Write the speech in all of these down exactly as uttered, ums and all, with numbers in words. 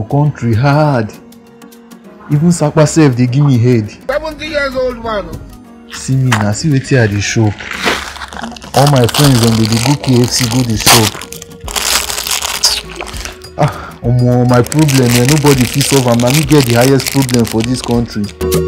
for country hard. Even Sapa sef dey give me head. seventy years old man. See me now, see wetin I dey shop. All my friends dem dey go K F C go dey shop. Ah, omo, my problem eh, nobody fit solve am. Na me get the highest problem for this country.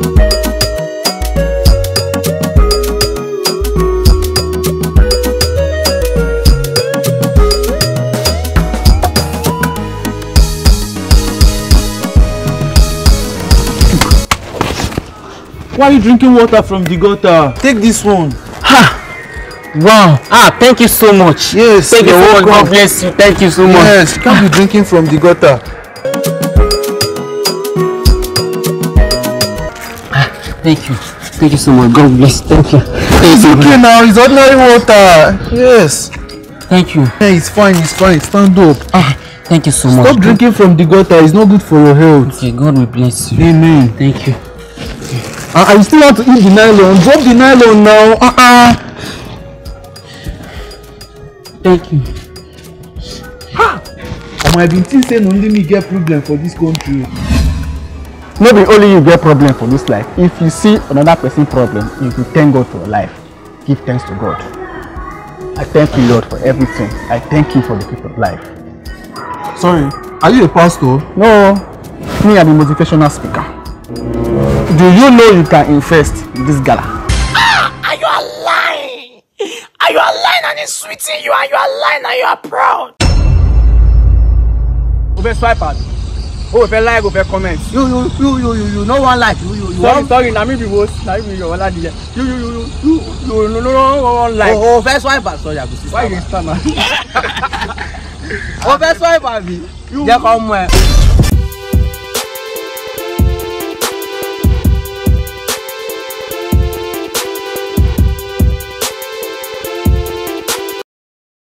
Why are you drinking water from the gutter? Take this one. Ha! Wow! Ah, thank you so much. Yes, thank you so much. God bless you. Thank you so much. Yes, you can't be drinking from the gutter. Ah, thank you. Thank you so much. God bless. Thank you. Thank It's you. okay now. It's ordinary water. Yes. Thank you. Hey, it's fine. It's fine. Stand up. Ah, thank you so much. Stop drinking from the gutter. It's not good for your health. Okay, God will bless you. Amen. Thank you. Uh, I still want to eat the nylon. Drop the nylon now. Uh-uh. Thank you. Ha! Um, I been think say only me get problem for this country. No be only you get problem for this life. If you see another person problem, you will thank God for your life. Give thanks to God. I thank you, Lord, for everything. I thank you for the gift of life. Sorry, are you a pastor? No, me I'm a motivational speaker. Do you know you can invest in this gala? Ah, and you are lying. And you are lying and it's sweeting you and you are lying and you are proud. Over swipe out. Over like, over comment. You, you, you, you, you, you, no one like you, you, you. Sorry, sorry, na me be host, na me be your one DJ. You, you, you, you, you, no, no, no one like. Oh, over swipe out. Sorry, I go see. Why you stand man? Over swipe out, me. You, come where?